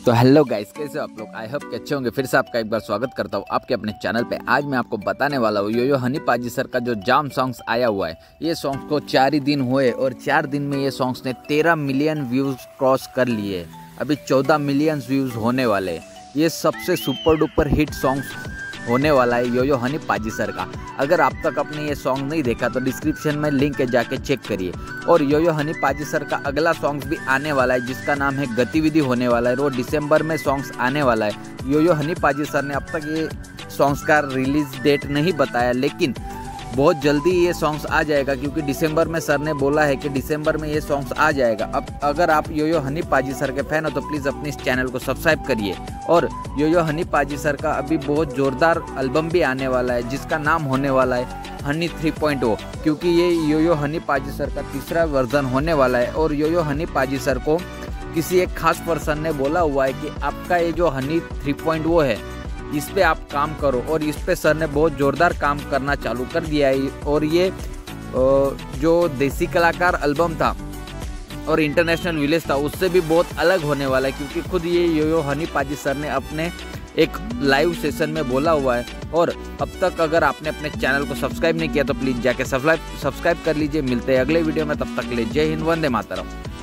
तो hello guys, कैसे हो आप लोग। आई होप कि अच्छे होंगे। फिर से आपका एक बार स्वागत करता हूँ आपके अपने चैनल पे। आज मैं आपको बताने वाला हूँ योयो हनी पाजी सर का जो जाम सॉन्ग्स आया हुआ है। ये सॉन्ग्स को 4 ही दिन हुए और 4 दिन में ये सॉन्ग्स ने 13 मिलियन व्यूज़ क्रॉस कर लिए। अभी 14 मिलियन व्यूज़ होने वाले। ये सबसे सुपर डुपर हिट सॉन्ग्स होने वाला है योयो हनी पाजी सर का। अगर आप तक अपने ये सॉन्ग नहीं देखा तो डिस्क्रिप्शन में लिंक है, जाके चेक करिए। और योयो हनी पाजी सर का अगला सॉन्ग्स भी आने वाला है जिसका नाम है गतिविधि होने वाला है। वो दिसंबर में सॉन्ग्स आने वाला है। योयो हनी पाजी सर ने अब तक ये सॉन्ग्स का रिलीज डेट नहीं बताया, लेकिन बहुत जल्दी ये सॉन्ग्स आ जाएगा क्योंकि दिसंबर में सर ने बोला है कि दिसंबर में ये सॉन्ग्स आ जाएगा। अब अगर आप योयो हनी पाजी सर के फैन हो तो प्लीज़ अपने इस चैनल को सब्सक्राइब करिए। और योयो हनी पाजी सर का अभी बहुत ज़ोरदार एल्बम भी आने वाला है जिसका नाम होने वाला है हनी 3.0, क्योंकि ये योयो हनी पाजी सर का तीसरा वर्जन होने वाला है। और योयो हनी पाजी सर को किसी एक खास पर्सन ने बोला हुआ है कि आपका ये जो हनी 3.0 है इस पे आप काम करो, और इस पे सर ने बहुत ज़ोरदार काम करना चालू कर दिया है। और ये जो देसी कलाकार एल्बम था और इंटरनेशनल विलेज था उससे भी बहुत अलग होने वाला है, क्योंकि खुद ये योयो हनी पाजी सर ने अपने एक लाइव सेशन में बोला हुआ है। और अब तक अगर आपने अपने चैनल को सब्सक्राइब नहीं किया तो प्लीज़ जाके सब्सक्राइब कर लीजिए। मिलते हैं अगले वीडियो में, तब तक के लिए जय हिंद, वंदे मातरम।